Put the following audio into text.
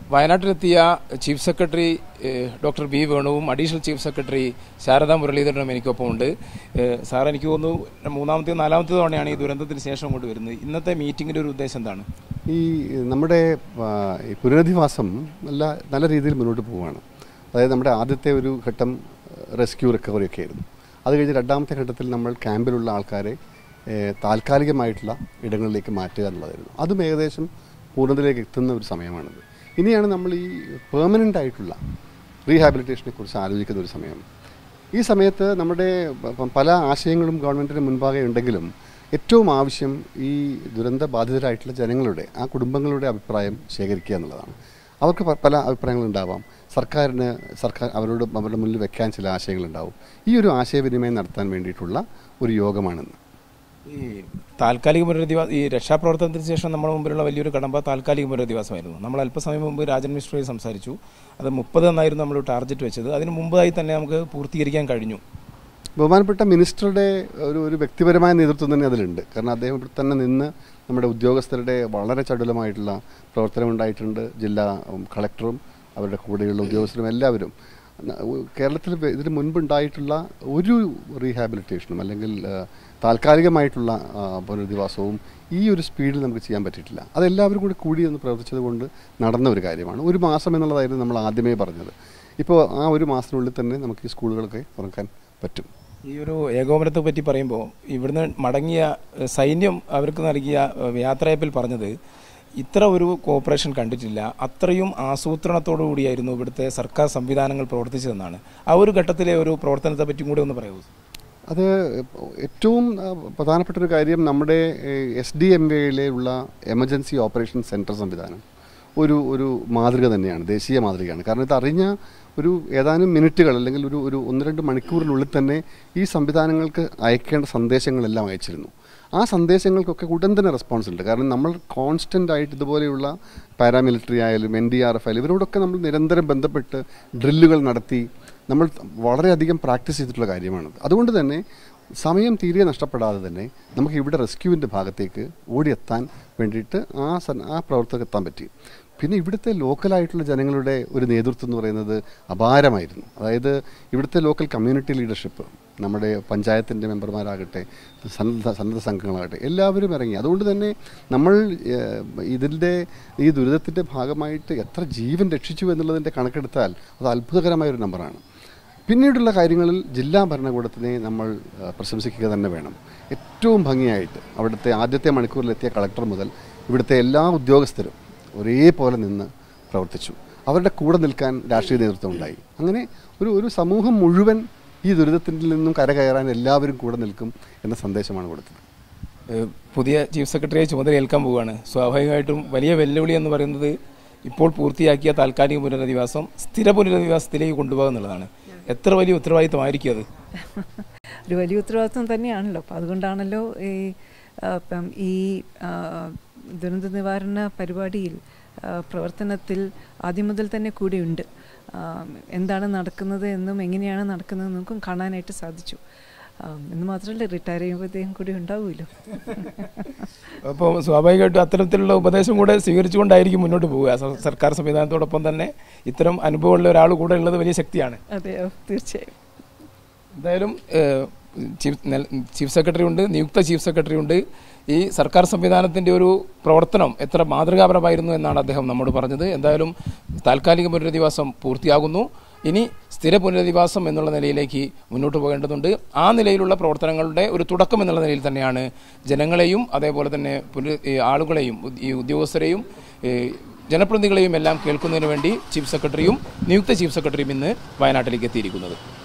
വയനാട്ടിലെത്തിയ chief secretary doctor B വേണുവും additional chief secretary Sharada മുരളീധരനും എനിക്കൊപ്പമുണ്ട്. സാർ, എനിക്ക് തോന്നുന്നു മൂന്നാമത്തെ നാലാമത്തെ തവണയാണ് ഈ ദുരന്തത്തിന് ശേഷം അങ്ങോട്ട് വരുന്നത്. ഇന്നത്തെ മീറ്റിങ്ങിൻ്റെ ഒരു ഉദ്ദേശം എന്താണ്? ഈ നമ്മുടെ പുനരധിവാസം നല്ല രീതിയിൽ മുന്നോട്ട് പോവുകയാണ്. അതായത് നമ്മുടെ ആദ്യത്തെ ഒരു ഘട്ടം റെസ്ക്യൂ റിക്കവറി ഒക്കെ ആയിരുന്നു. അത് കഴിഞ്ഞ് രണ്ടാമത്തെ ഘട്ടത്തിൽ നമ്മൾ ക്യാമ്പിലുള്ള ആൾക്കാരെ താൽക്കാലികമായിട്ടുള്ള ഇടങ്ങളിലേക്ക് മാറ്റുക എന്നുള്ളതായിരുന്നു. അതും ഏകദേശം പൂർണ്ണതയിലേക്ക് എത്തുന്ന ഒരു സമയമാണിത്. ഇനിയാണ് നമ്മൾ ഈ പെർമനൻ്റ് ആയിട്ടുള്ള റീഹാബിലിറ്റേഷനെ കുറിച്ച് ആലോചിക്കുന്ന ഒരു സമയം. ഈ സമയത്ത് നമ്മുടെ പല ആശയങ്ങളും ഗവൺമെൻറ്റിന് മുൻപാകെ ഉണ്ടെങ്കിലും ഏറ്റവും ആവശ്യം ഈ ദുരന്ത ബാധിതരായിട്ടുള്ള ജനങ്ങളുടെ, ആ കുടുംബങ്ങളുടെ അഭിപ്രായം ശേഖരിക്കുക എന്നുള്ളതാണ്. അവർക്ക് പല അഭിപ്രായങ്ങളുണ്ടാവാം. സർക്കാർ അവരുടെ മുന്നിൽ വെക്കാൻ ചില ആശയങ്ങളുണ്ടാവും. ഈ ഒരു ആശയവിനിമയം നടത്താൻ വേണ്ടിയിട്ടുള്ള ഒരു യോഗമാണെന്ന്. ഈ താൽക്കാലിക പുനരധിവാസം, ഈ രക്ഷാപ്രവർത്തനത്തിന് ശേഷം നമ്മുടെ മുമ്പിലുള്ള വലിയൊരു കടമ്പ താൽക്കാലിക പുനരധിവാസമായിരുന്നു. നമ്മൾ അല്പസമയം മുമ്പ് രാജൻ മിശ്രയെ സംസാരിച്ചു. അത് 30 എന്നായിരുന്നു നമ്മൾ ടാർഗറ്റ് വെച്ചത്. അതിന് മുമ്പായി തന്നെ നമുക്ക് പൂർത്തീകരിക്കാൻ കഴിഞ്ഞു. ബഹുമാനപ്പെട്ട മിനിസ്റ്ററുടെ ഒരു വ്യക്തിപരമായ നേതൃത്വം തന്നെ അതിലുണ്ട്. കാരണം അദ്ദേഹം ഇവിടെ തന്നെ നിന്ന് നമ്മുടെ ഉദ്യോഗസ്ഥരുടെ വളരെ ചടുലമായിട്ടുള്ള പ്രവർത്തനമുണ്ടായിട്ടുണ്ട്. ജില്ലാ കളക്ടറും അവരുടെ കൂടെയുള്ള ഉദ്യോഗസ്ഥരും എല്ലാവരും കേരളത്തിൽ ഇതിന് മുൻപുണ്ടായിട്ടുള്ള ഒരു റീഹാബിലിറ്റേഷനും അല്ലെങ്കിൽ താൽക്കാലികമായിട്ടുള്ള പുനരധിവാസവും ഈ ഒരു സ്പീഡിൽ നമുക്ക് ചെയ്യാൻ പറ്റിയിട്ടില്ല. അതെല്ലാവരും കൂടി ഒന്ന് പ്രവർത്തിച്ചത് കൊണ്ട് നടന്ന ഒരു കാര്യമാണ്. 1 മാസം എന്നുള്ളതായിരുന്നു നമ്മൾ ആദ്യമേ പറഞ്ഞത്. ഇപ്പോൾ ആ 1 മാസത്തിനുള്ളിൽ തന്നെ നമുക്ക് ഈ സ്കൂളുകളൊക്കെ തുറക്കാൻ പറ്റും. ഈ ഒരു ഏകോപനത്തെ പറ്റി പറയുമ്പോൾ ഇവിടുന്ന് മടങ്ങിയ സൈന്യം അവർക്ക് നൽകിയ യാത്രയപ്പിൽ പറഞ്ഞത് ഇത്ര ഒരു കോപ്പറേഷൻ കണ്ടിട്ടില്ല, അത്രയും ആസൂത്രണത്തോടു കൂടിയായിരുന്നു ഇവിടുത്തെ സർക്കാർ സംവിധാനങ്ങൾ പ്രവർത്തിച്ചതെന്നാണ്. ആ ഒരു ഘട്ടത്തിലെ ഒരു പ്രവർത്തനത്തെ പറ്റിയും കൂടി ഒന്ന് പറയുമോ? അത് ഏറ്റവും പ്രധാനപ്പെട്ടൊരു കാര്യം, നമ്മുടെ SDMA ഉള്ള എമർജൻസി ഓപ്പറേഷൻ സെൻറ്റർ സംവിധാനം ഒരു മാതൃക തന്നെയാണ്, ദേശീയ മാതൃകയാണ്. കാരണം ഇത് അറിഞ്ഞ ഒരു ഏതാനും മിനിറ്റുകൾ അല്ലെങ്കിൽ ഒരു 1-2 മണിക്കൂറിനുള്ളിൽ തന്നെ ഈ സംവിധാനങ്ങൾക്ക് അയക്കേണ്ട സന്ദേശങ്ങളെല്ലാം അയച്ചിരുന്നു. ആ സന്ദേശങ്ങൾക്കൊക്കെ ഉടൻ തന്നെ റെസ്പോൺസ് ഉണ്ട്. കാരണം നമ്മൾ കോൺസ്റ്റൻ്റ് ആയിട്ട് ഇതുപോലെയുള്ള പാരാമിലിറ്ററി ആയാലും NDRF ആയാലും ഇവരോടൊക്കെ നമ്മൾ നിരന്തരം ബന്ധപ്പെട്ട് ഡ്രില്ലുകൾ നടത്തി നമ്മൾ വളരെയധികം പ്രാക്ടീസ് ചെയ്തിട്ടുള്ള കാര്യമാണത്. അതുകൊണ്ട് തന്നെ സമയം തീരെ നഷ്ടപ്പെടാതെ തന്നെ നമുക്ക് ഇവിടെ റെസ്ക്യൂവിൻ്റെ ഭാഗത്തേക്ക് ഓടിയെത്താൻ വേണ്ടിയിട്ട് ആ പ്രവർത്തകർക്ക് എത്താൻ പറ്റി. പിന്നെ ഇവിടുത്തെ ലോക്കലായിട്ടുള്ള ജനങ്ങളുടെ ഒരു നേതൃത്വം എന്ന് പറയുന്നത് അപാരമായിരുന്നു. അതായത് ഇവിടുത്തെ ലോക്കൽ കമ്മ്യൂണിറ്റി ലീഡർഷിപ്പ്, നമ്മുടെ പഞ്ചായത്തിൻ്റെ മെമ്പർമാരാകട്ടെ, സന്നദ്ധ സംഘങ്ങളാകട്ടെ, എല്ലാവരും ഇറങ്ങി. അതുകൊണ്ട് തന്നെ നമ്മൾ ഈ ദുരിതത്തിൻ്റെ ഭാഗമായിട്ട് എത്ര ജീവൻ രക്ഷിച്ചു എന്നുള്ളതിൻ്റെ കണക്കെടുത്താൽ അത് അത്ഭുതകരമായൊരു നമ്പറാണ്. പിന്നീടുള്ള കാര്യങ്ങളിൽ ജില്ലാ ഭരണകൂടത്തിനെ നമ്മൾ പ്രശംസിക്കുക തന്നെ വേണം. ഏറ്റവും ഭംഗിയായിട്ട് അവിടുത്തെ ആദ്യത്തെ മണിക്കൂറിലെത്തിയ കളക്ടർ മുതൽ ഇവിടുത്തെ എല്ലാ ഉദ്യോഗസ്ഥരും ഒരേപോലെ നിന്ന് പ്രവർത്തിച്ചു. അവരുടെ കൂടെ നിൽക്കാൻ രാഷ്ട്രീയ നേതൃത്വം ഉണ്ടായി. അങ്ങനെ ഒരു സമൂഹം മുഴുവൻ ഈ ദുരിതത്തിൽ നിന്നും കരകയറാൻ എല്ലാവരും കൂടെ നിൽക്കും എന്ന സന്ദേശമാണ് കൊടുത്തത്. പുതിയ ചീഫ് സെക്രട്ടറിയെ ചുമതലയേൽക്കാൻ പോവുകയാണ്. സ്വാഭാവികമായിട്ടും വലിയ വെല്ലുവിളി എന്ന് പറയുന്നത് ഇപ്പോൾ പൂർത്തിയാക്കിയ താൽക്കാലിക പുനരധിവാസം സ്ഥിര പുനരധിവാസത്തിലേക്ക് കൊണ്ടുപോകുക എന്നുള്ളതാണ്. എത്ര വലിയ ഉത്തരവാദിത്വമായിരിക്കും അത്? ഒരു വലിയ ഉത്തരവാദിത്വം തന്നെയാണല്ലോ. അപ്പം അതുകൊണ്ടാണല്ലോ ഈ ദുരന്ത നിവാരണ പരിപാടിയിൽ പ്രവർത്തനത്തിൽ ആദ്യം മുതൽ തന്നെ കൂടെയുണ്ട്. എന്താണ് നടക്കുന്നത് എന്നും എങ്ങനെയാണ് നടക്കുന്നതെന്നും നമുക്കും കാണാനായിട്ട് സാധിച്ചു. എന്ന് മാത്രമല്ല, റിട്ടയർ ചെയ്യുമ്പോഴത്തേക്കും കൂടി ഉണ്ടാവുമല്ലോ. അപ്പോൾ സ്വാഭാവികമായിട്ടും അത്തരത്തിലുള്ള ഉപദേശം കൂടെ സ്വീകരിച്ചുകൊണ്ടായിരിക്കും മുന്നോട്ട് പോവുക. സർക്കാർ സംവിധാനത്തോടൊപ്പം തന്നെ ഇത്തരം അനുഭവമുള്ള ഒരാൾ കൂടെ ഉള്ളത് വലിയ ശക്തിയാണ്. അതെ, തീർച്ചയായും. എന്തായാലും ചീഫ് സെക്രട്ടറി ഉണ്ട്, നിയുക്ത ചീഫ് സെക്രട്ടറി ഉണ്ട്. ഈ സർക്കാർ സംവിധാനത്തിൻ്റെ ഒരു പ്രവർത്തനം എത്ര മാതൃകാപരമായിരുന്നു എന്നാണ് അദ്ദേഹം നമ്മോട് പറഞ്ഞത്. എന്തായാലും താൽക്കാലിക പുനരധിവാസം പൂർത്തിയാകുന്നു. ഇനി സ്ഥിര പുനരധിവാസം എന്നുള്ള നിലയിലേക്ക് മുന്നോട്ട് പോകേണ്ടതുണ്ട്. ആ നിലയിലുള്ള പ്രവർത്തനങ്ങളുടെ ഒരു തുടക്കം എന്നുള്ള നിലയിൽ തന്നെയാണ് ജനങ്ങളെയും അതേപോലെ തന്നെ ആളുകളെയും ഈ ഉദ്യോഗസ്ഥരെയും ജനപ്രതിനിധികളെയും എല്ലാം കേൾക്കുന്നതിന് വേണ്ടി ചീഫ് സെക്രട്ടറിയും നിയുക്ത ചീഫ് സെക്രട്ടറിയും ഇന്ന് വയനാട്ടിലേക്ക് എത്തിയിരിക്കുന്നത്.